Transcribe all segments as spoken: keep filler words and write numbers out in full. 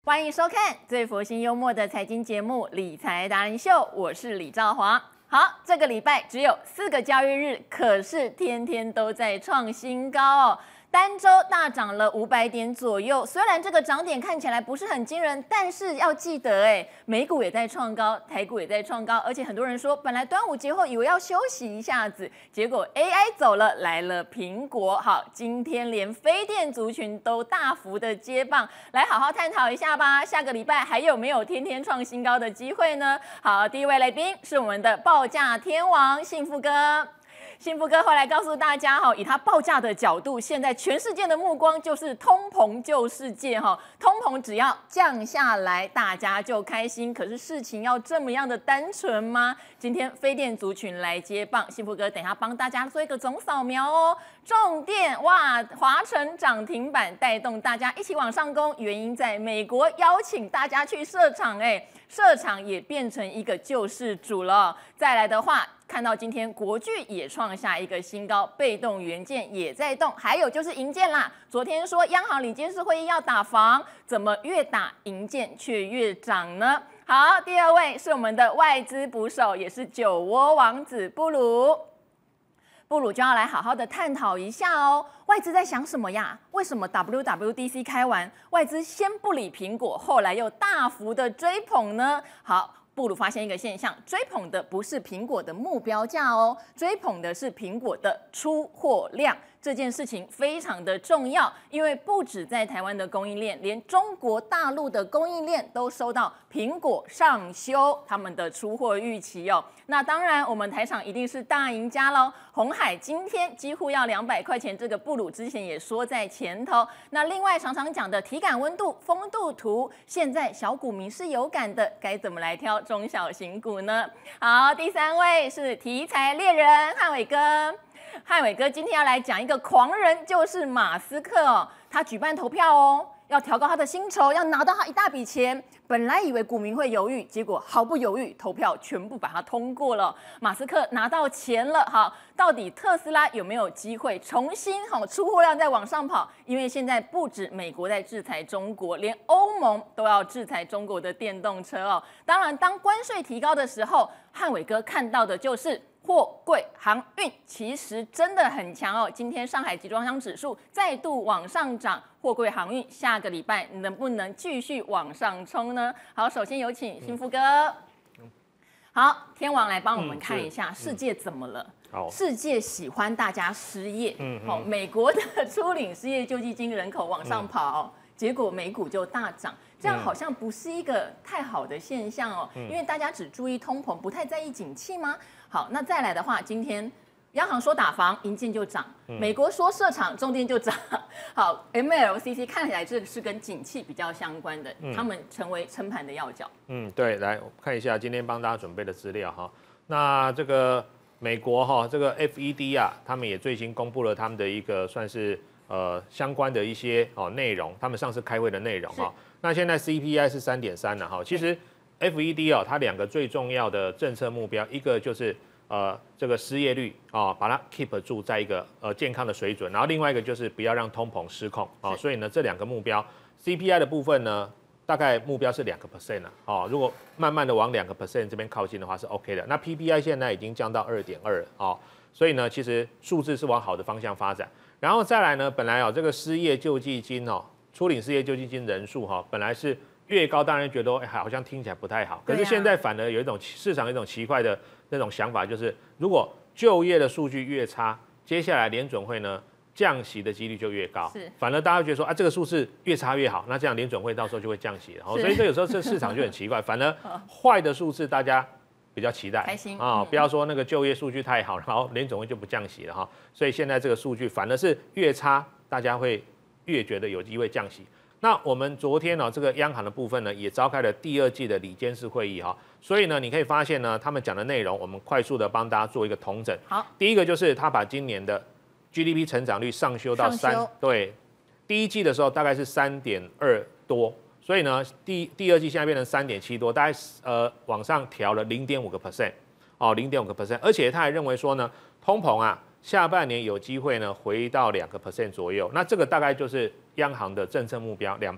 欢迎收看最佛心幽默的财经节目《理财达人秀》，我是李兆华。好，这个礼拜只有四个交易日，可是天天都在创新高哦。单周大涨了五百点左右，虽然这个涨点看起来不是很惊人，但是要记得，哎，美股也在创高，台股也在创高，而且很多人说，本来端午节后以为要休息一下子，结果 A I 走了，来了苹果。好，今天连非电族群都大幅的接棒，来好好探讨一下吧。下个礼拜还有没有天天创新高的机会呢？好，第一位来宾是我们的报价天王幸福哥。幸福哥后来告诉大家哈，以他报价的角度，现在全世界的目光就是通膨救世界哈，通膨只要降下来，大家就开心。可是事情要这么样的单纯吗？今天非电族群来接棒，幸福哥等一下帮大家做一个总扫描哦。重电哇，华城涨停板带动大家一起往上攻，原因在美国邀请大家去设厂，哎，设厂也变成一个救世主了。再来的话，看到今天国巨也创下一个新高，被动元件也在动，还有就是银建啦。昨天说央行理监事会议要打房，怎么越打银建却越涨呢？好，第二位是我们的外资捕手，也是酒窝王子布鲁。布鲁就要来好好的探讨一下哦，外资在想什么呀？为什么 W W D C 开完，外资先不理苹果，后来又大幅的追捧呢？好。布鲁发现一个现象，追捧的不是苹果的目标价哦，追捧的是苹果的出货量。这件事情非常的重要，因为不止在台湾的供应链，连中国大陆的供应链都收到苹果上修他们的出货预期哦。那当然，我们台厂一定是大赢家喽。鸿海今天几乎要两百块钱，这个布鲁之前也说在前头。那另外常常讲的体感温度、风度图，现在小股民是有感的，该怎么来挑中小型股呢？好，第三位是题材猎人汉伟哥。汉伟哥今天要来讲一个狂人，就是马斯克哦，他举办投票哦，要调高他的薪酬，要拿到他一大笔钱。本来以为股民会犹豫，结果毫不犹豫，投票全部把它通过了。马斯克拿到钱了，好，到底特斯拉有没有机会重新好出货量再往上跑？因为现在不止美国在制裁中国，连欧盟都要制裁中国的电动车哦。当然，当关税提高的时候，汉伟哥看到的就是货柜航运其实真的很强哦。今天上海集装箱指数再度往上涨，货柜航运下个礼拜能不能继续往上冲呢？好，首先有请幸福哥。好，天王来帮我们看一下、嗯、世界怎么了？好，世界喜欢大家失业，嗯，好、哦，美国的初领失业救济金人口往上跑、哦，嗯、结果美股就大涨。这样好像不是一个太好的现象哦，嗯、因为大家只注意通膨，不太在意景气吗？好，那再来的话，今天央行说打房，银建就涨；嗯、美国说设厂，中电就涨。好 ，M L C C 看起来这是跟景气比较相关的，嗯、他们成为撑盘的要角。嗯， 对，来我看一下今天帮大家准备的资料哈。那这个美国哈，这个 F E D 啊，他们也最新公布了他们的一个算是呃相关的一些哦内容，他们上次开会的内容哈。那现在 C P I 是 三点三 了哈，其实 F E D 哦，它两个最重要的政策目标，一个就是呃这个失业率啊、哦，把它 keep 住在一个呃健康的水准，然后另外一个就是不要让通膨失控啊、哦，所以呢这两个目标 ，C P I 的部分呢，大概目标是两个 percent 啊，哦，如果慢慢的往两个 percent 这边靠近的话是 OK 的，那 P P I 现在已经降到 二点二 哦，所以呢其实数字是往好的方向发展，然后再来呢，本来哦这个失业救济金哦。初领失业救济金人数哈，本来是越高，当然觉得、欸、好像听起来不太好。可是现在反而有一种市场有一种奇怪的那种想法，就是如果就业的数据越差，接下来联准会呢降息的几率就越高。是，反而大家觉得说啊，这个数字越差越好，那这样联准会到时候就会降息了。所以这有时候这市场就很奇怪，反而坏的数字大家比较期待， 开心啊、哦，不要说那个就业数据太好，然后联准会就不降息了哈。所以现在这个数据反而是越差，大家会越觉得有机会降息。那我们昨天呢、哦，这个央行的部分呢，也召开了第二季的理监事会议哈、哦，所以呢，你可以发现呢，他们讲的内容，我们快速的帮大家做一个统整。好，第一个就是他把今年的 G D P 成长率上修到三，对，第一季的时候大概是三点二多，所以呢，第第二季现在变成三点七多，大概呃往上调了零点五个 percent， 哦，零点五个 percent， 而且他还认为说呢，通膨啊。下半年有机会呢回到两个 percent 左右，那这个大概就是央行的政策目标两趴，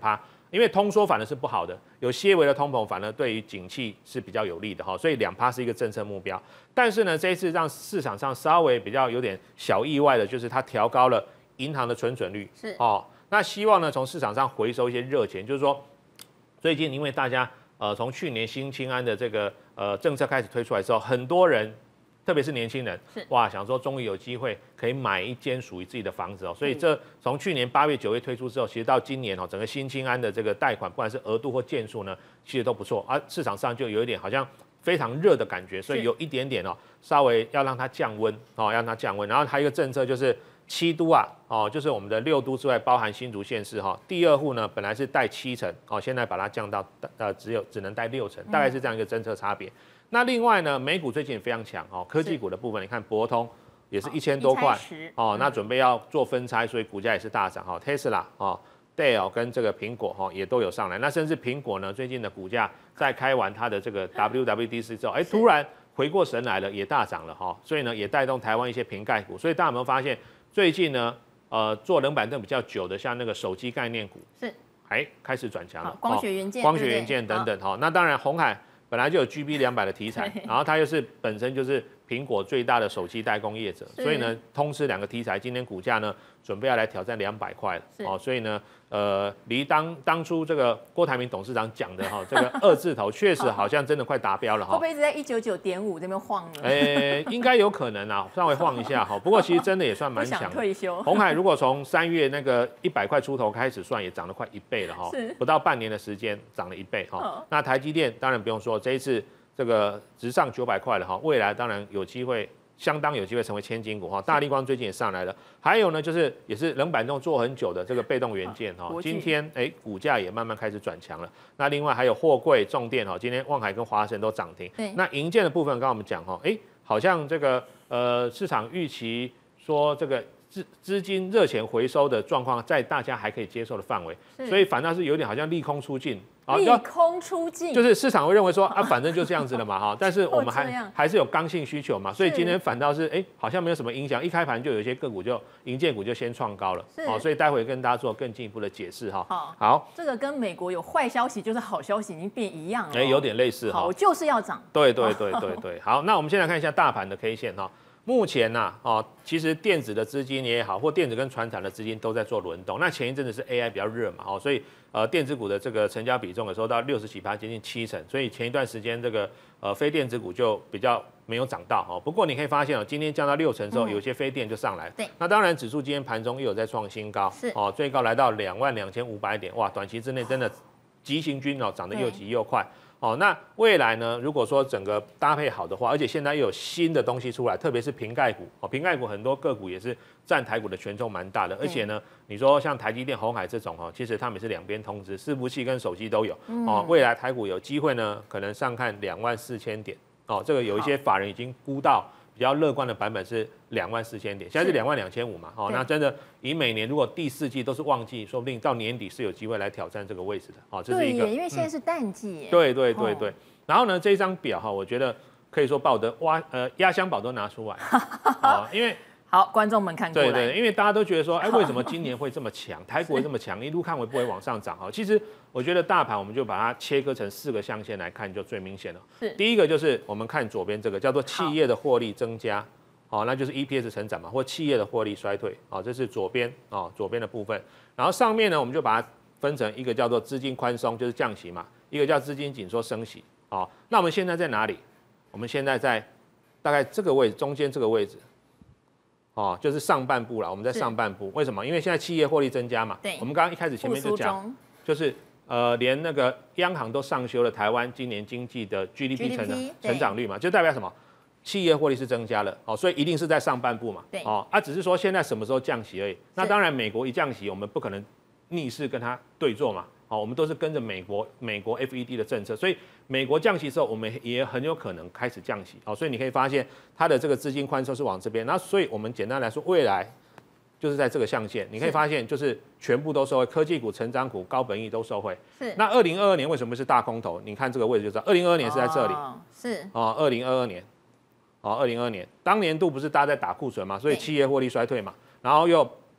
因为通缩反而是不好的，有些微的通膨反而对于景气是比较有利的哈，所以两趴是一个政策目标。但是呢，这一次让市场上稍微比较有点小意外的，就是它调高了银行的存准率， 是哦，那希望呢从市场上回收一些热钱，就是说最近因为大家呃从去年新青安的这个呃政策开始推出来之后，很多人。特别是年轻人，哇，想说终于有机会可以买一间属于自己的房子哦，所以这从去年八月、九月推出之后，其实到今年哦，整个新青安的这个贷款，不管是额度或件数呢，其实都不错，而、啊、市场上就有一点好像非常热的感觉，所以有一点点哦，稍微要让它降温哦，要让它降温。然后还有一个政策就是七都啊，哦，就是我们的六都之外，包含新竹县市哈，第二户呢本来是贷七成哦，现在把它降到呃只有只能贷六成，大概是这样一个政策差别。那另外呢，美股最近也非常强哦，科技股的部分，你看博通也是一千多块哦，那准备要做分拆，所以股价也是大涨哈。Tesla 哦 ，Dell 跟这个苹果哈也都有上来，那甚至苹果呢最近的股价在开完它的这个 W W D C 之后，哎，突然回过神来了，也大涨了哈，所以呢也带动台湾一些瓶盖股，所以大家有没有发现最近呢，呃，做冷板凳比较久的，像那个手机概念股是哎开始转强了， 光学元件、 光学元件等等哈，那当然鸿海。本来就有 G B 两百的题材，然后它又是本身就是苹果最大的手机代工业者，所以呢，通吃两个题材，今天股价呢准备要来挑战两百块了哦，所以呢，呃，离当当初这个郭台铭董事长讲的哈，这个二字头确实好像真的快达标了哈。 会不会一直在一九九点五这边晃呢？ 诶、欸，应该有可能啊，稍微晃一下哈。不过其实真的也算蛮强的。 退休。 鸿海如果从三月那个一百块出头开始算，也涨了快一倍了哈，不到半年的时间涨了一倍哈。那台积电当然不用说，这一次。这个直上九百块了哈，未来当然有机会，相当有机会成为千金股哈。大立光最近也上来了，还有呢就是也是冷板凳做很久的这个被动元件哈，今天哎、欸、股价也慢慢开始转强了。那另外还有货柜、重电哈，今天万海跟华晨都涨停。那营建的部分，刚刚我们讲哈，哎、欸、好像这个呃市场预期说这个。资资金热钱回收的状况，在大家还可以接受的范围，所以反倒是有点好像利空出尽。 利空出尽， 就是市场会认为说啊，反正就这样子了嘛哈，但是我们还还是有刚性需求嘛，所以今天反倒是哎、欸，好像没有什么影响，一开盘就有一些个股就营建股就先创高了，哦，所以待会跟大家做更进一步的解释哈。 好， 好， 这个跟美国有坏消息就是好消息已经变一样了， 哎、欸，有点类似哈， 好就是要涨， 对对对对对，好，那我们先来看一下大盘的 K 线哈。目前呐、啊，哦，其实电子的资金也好，或电子跟传产的资金都在做轮动。那前一阵子是 A I 比较热嘛，哦，所以呃电子股的这个成交比重有时候到六十几%，接近七成。所以前一段时间这个呃非电子股就比较没有涨到哦。不过你可以发现哦，今天降到六成之后，有些非电就上来。对。那当然，指数今天盘中又有在创新高，是哦，最高来到两万两千五百点，哇，短期之内真的急行军哦，涨得又急又快。哦，那未来呢？如果说整个搭配好的话，而且现在又有新的东西出来，特别是瓶盖股哦，瓶盖股很多个股也是占台股的权重蛮大的，而且呢，你说像台积电、鸿海这种哦，其实他们是两边通知，伺服器跟手机都有哦。未来台股有机会呢，可能上看两万四千点哦，这个有一些法人已经估到。比较乐观的版本是两万四千点，现在是两万两千五嘛，哦，那真的以每年如果第四季都是旺季，说不定到年底是有机会来挑战这个位置的，哦，这是一个， 因为现在是淡季耶、 嗯，对对对对。然后呢，这一张表哈，我觉得可以说把我的挖呃压箱宝都拿出来，啊，因为。 好，观众们看过来。 对对，因为大家都觉得说，哎，为什么今年会这么强？台股会这么强，一路看会不会往上涨？哈，其实我觉得大盘我们就把它切割成四个象限来看，就最明显了。是，第一个就是我们看左边这个叫做企业的获利增加，好，那就是 E P S 成长嘛，或企业的获利衰退，好，这是左边哦，左边的部分。然后上面呢，我们就把它分成一个叫做资金宽松，就是降息嘛，一个叫资金紧缩升息。好，那我们现在在哪里？我们现在在大概这个位置，中间这个位置。哦，就是上半部了，我们在上半部，为什么？因为现在企业获利增加嘛。对。我们刚刚一开始前面就讲，就是呃，连那个央行都上修了台湾今年经济的 G D P 成长成长率嘛，就代表什么？企业获利是增加了，哦，所以一定是在上半部嘛。对。哦，啊，只是说现在什么时候降息而已。那当然，美国一降息，我们不可能逆势跟它对做嘛。哦，我们都是跟着美国美国 F E D 的政策，所以美国降息之后，我们也很有可能开始降息。哦，所以你可以发现它的这个资金宽松是往这边，那所以我们简单来说，未来就是在这个象限，你可以发现就是全部都受惠，科技股、成长股、高本益都受惠。是。那二零二二年为什么是大空头？你看这个位置就知道，二零二二年是在这里。哦、是。哦，二零二二年，哦，二零二二年，当年度不是大家在打库存嘛，所以企业获利衰退嘛，然后又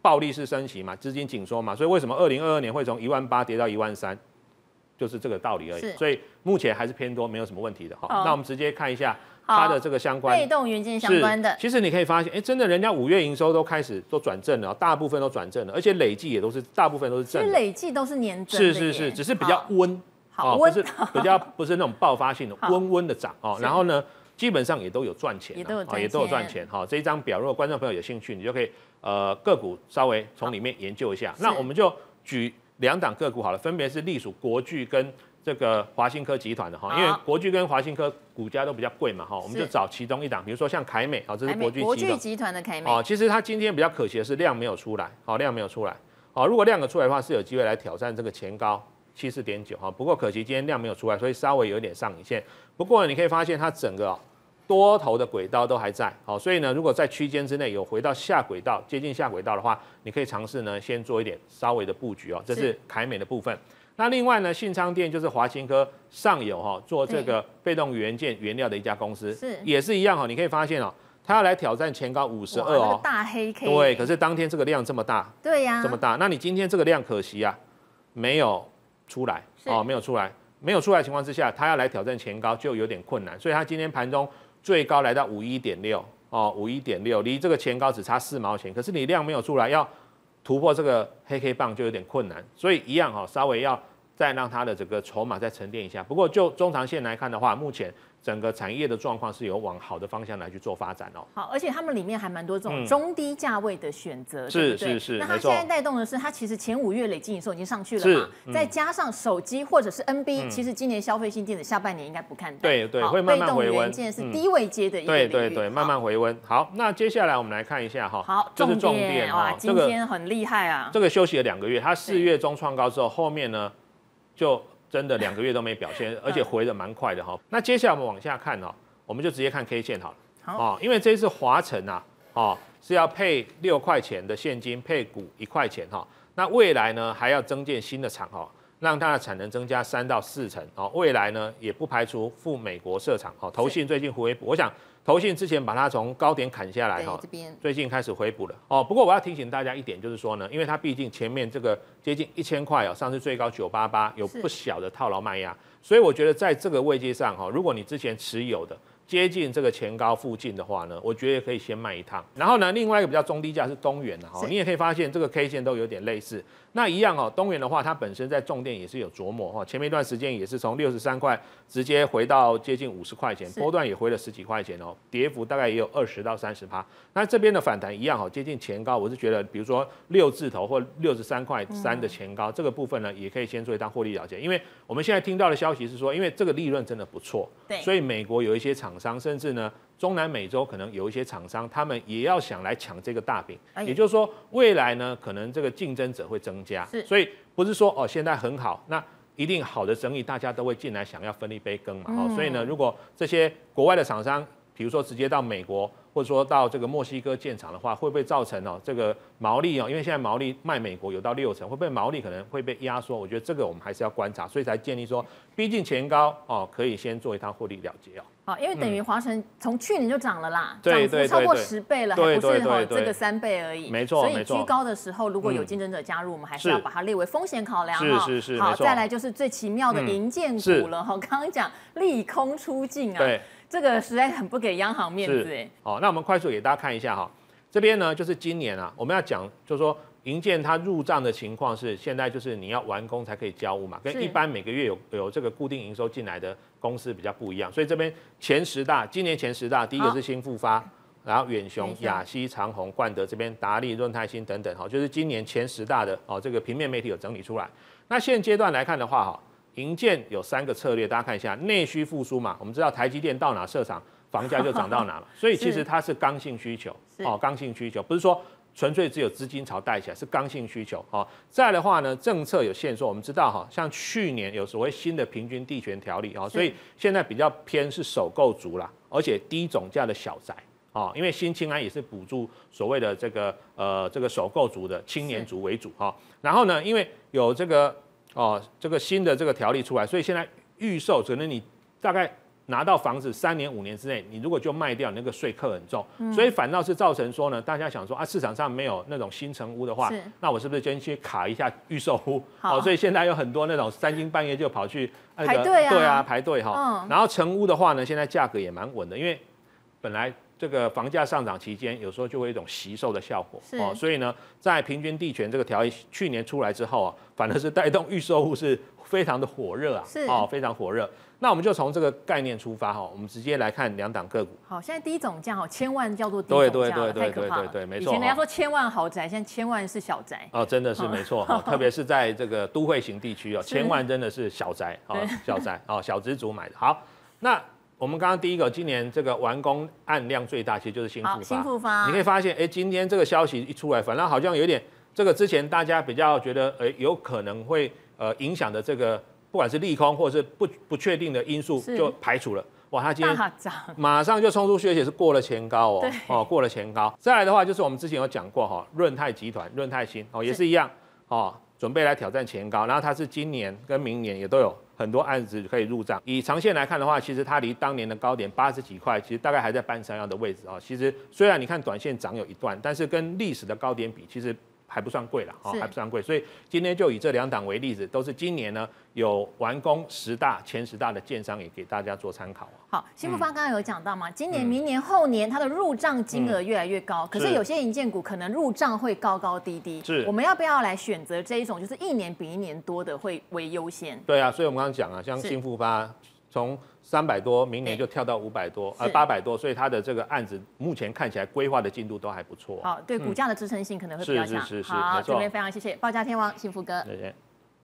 暴力式升息嘛，资金紧缩嘛，所以为什么二零二二年会从一万八跌到一万三，就是这个道理而已。所以目前还是偏多，没有什么问题的哈。那我们直接看一下它的这个相关被动元件相关的。 其实你可以发现，哎，真的人家五月营收都开始都转正了，大部分都转正了，而且累计也都是大部分都是正的。 其实累计都是年增的。 是是是，只是比较温， 好温， 不是比较不是那种爆发性的，温温的涨哦。然后呢，基本上也都有赚钱， 也都有赚钱， 也都有赚钱。哈，这一张表，如果观众朋友有兴趣，你就可以呃个股稍微从里面研究一下。那我们就举两档个股好了，分别是隶属国巨跟这个华新科集团的哈，因为国巨跟华新科股价都比较贵嘛哈，我们就找其中一档，比如说像凯美啊，这是国巨国巨集团的凯美哦。其实它今天比较可惜的是量没有出来，好量没有出来，好如果量有出来的话，是有机会来挑战这个前高七四点九哈。不过可惜今天量没有出来，所以稍微有点上影线。不过你可以发现它整个多头的轨道都还在，好，所以呢，如果在区间之内有回到下轨道，接近下轨道的话，你可以尝试呢先做一点稍微的布局哦，这是凯美的部分。那另外呢，信昌电就是华新科上游哈做这个被动元件原料的一家公司， 是也是一样哈，你可以发现哦，它要来挑战前高五十二哦， 大黑 K， 对，可是当天这个量这么大， 对呀， 这么大，那你今天这个量可惜啊，没有出来哦，没有出来，没有出来的情况之下，它要来挑战前高就有点困难，所以它今天盘中最高来到五一点六哦，五一点六，离这个前高只差四毛钱，可是你量没有出来，要突破这个黑 K 棒就有点困难，所以一样哈，稍微要再让它的这个筹码再沉淀一下。不过就中长线来看的话，目前整个产业的状况是有往好的方向来去做发展哦。 好，而且他们里面还蛮多这种中低价位的选择， 是是是。 那它现在带动的是，它其实前五月累计营收已经上去了嘛，再加上手机或者是 N B， 其实今年消费性电子下半年应该不看淡。 对对，会慢慢回温。 被动元件是低位接的一个领域。 对对对，慢慢回温。好，那接下来我们来看一下哈， 好， 这是重点哇，今天很厉害啊。 这个休息了两个月，它四月中创高之后，后面呢就真的两个月都没表现，而且回的蛮快的哈。那接下来我们往下看哈，我们就直接看 K 线好了。好，哦，因为这一次华城啊，哦是要配六块钱的现金，配股一块钱哈。那未来呢还要增建新的厂哈，让它的产能增加三到四成哦。未来呢也不排除赴美国设厂哦。投信最近回补，我想投信之前把它从高点砍下来哈，最近开始回补了哦。不过我要提醒大家一点，就是说呢，因为它毕竟前面这个接近一千块哦，上次最高九八八，有不小的套牢卖压，所以我觉得在这个位阶上哈，如果你之前持有的接近这个前高附近的话呢，我觉得可以先卖一趟。然后呢，另外一个比较中低价是东元哈，你也可以发现这个 K 线都有点类似。那一样哦，东元的话，它本身在重电也是有琢磨哈，前面一段时间也是从六十三块直接回到接近五十块钱，波段也回了十几块钱哦，跌幅大概也有二十到三十趴。那这边的反弹一样哦，接近前高，我是觉得比如说六字头或六十三块三的前高，嗯、这个部分呢，也可以先做一档获利了结，因为我们现在听到的消息是说，因为这个利润真的不错，对，所以美国有一些厂商，甚至呢。中南美洲可能有一些厂商，他们也要想来抢这个大饼，哎、也就是说，未来呢，可能这个竞争者会增加，所以不是说哦现在很好，那一定好的生意大家都会进来想要分一杯羹嘛，嗯、哦，所以呢，如果这些国外的厂商，比如说直接到美国，或者说到这个墨西哥建厂的话，会不会造成哦这个毛利哦？因为现在毛利卖美国有到六成，会不会毛利可能会被压缩？我觉得这个我们还是要观察，所以才建议说，逼近前高哦，可以先做一趟获利了结哦。 好，因为等于华城从去年就涨了啦，涨幅超过十倍了，还不是哈这个三倍而已。 没错， 所以居高的时候，如果有竞争者加入，我们还是要把它列为风险考量哈。 是是是。 好，再来就是最奇妙的银建股了哈，刚刚讲利空出尽啊，对，这个实在很不给央行面子哎。 好，那我们快速给大家看一下哈，这边呢就是今年啊，我们要讲就是说。营建它入账的情况是，现在就是你要完工才可以交屋嘛，跟一般每个月有有这个固定营收进来的公司比较不一样，所以这边前十大，今年前十大，第一个是新复发，然后远雄、亚西、长虹、冠德这边达利、润泰新等等，哈，就是今年前十大的哦，这个平面媒体有整理出来。那现阶段来看的话，哈，营建有三个策略，大家看一下，内需复苏嘛，我们知道台积电到哪设厂，房价就涨到哪了，所以其实它是刚性需求，哦，刚性需求，不是说。纯粹只有资金潮带起来，是刚性需求哈。再来的话呢，政策有限缩，我们知道哈，像去年有所谓新的平均地权条例啊，所以现在比较偏是首购族啦，而且低总价的小宅啊，因为新青安也是补助所谓的这个呃这个首购族的青年族为主哈。然后呢，因为有这个哦这个新的这个条例出来，所以现在预售可能你大概拿到房子三年五年之内，你如果就卖掉，你那个税课很重，嗯、所以反倒是造成说呢，大家想说啊，市场上没有那种新成屋的话，那我是不是先去卡一下预售屋？好、哦，所以现在有很多那种三更半夜就跑去、那个、 排队啊， 对啊，排队哈。 嗯、 然后成屋的话呢，现在价格也蛮稳的，因为本来这个房价上涨期间，有时候就会有一种惜售的效果哦，所以呢，在平均地权这个条例去年出来之后啊，反而是带动预售屋是非常的火热啊，哦，非常火热。那我们就从这个概念出发哈，我们直接来看两档个股。 好，现在低总价哦，千万叫做低总价， 对对对太可怕了。 对对对，没错。 以前人家说千万豪宅，现在千万是小宅。 哦，真的是没错哈，特别是在这个都会型地区哦，千万真的是小宅哦，小宅哦，小资族买的。好，那我们刚刚第一个，今年这个完工案量最大，其实就是新复发。 新复发， 你可以发现，哎，今天这个消息一出来，反正好像有点这个之前大家比较觉得，哎，有可能会呃影响的这个。不管是利空或者是不不确定的因素，就排除了。哇，它今天马上就冲出去，而且是过了前高哦，哦过了前高。再来的话，就是我们之前有讲过哈，润泰集团、润泰新哦也是一样哦，准备来挑战前高。然后它是今年跟明年也都有很多案子可以入账。以长线来看的话，其实它离当年的高点八十几块，其实大概还在半山腰的位置啊。其实虽然你看短线涨有一段，但是跟历史的高点比，其实还不算贵了，哦，还不算贵，所以今天就以这两档为例子，都是今年呢有完工十大前十大的建商，也给大家做参考。 好，新复发刚刚有讲到嘛，今年、明年、后年它的入账金额越来越高，可是有些营建股可能入账会高高低低， 是， 我们要不要来选择这一种，就是一年比一年多的会为优先？ 对啊，所以我们刚刚讲啊，像新复发从三百多，明年就跳到五百多，呃八百多，所以它的这个案子目前看起来规划的进度都还不错。 好，对股价的支撑性可能会比较强。 是是是是， 好，这边非常谢谢报价天王幸福哥。 谢谢。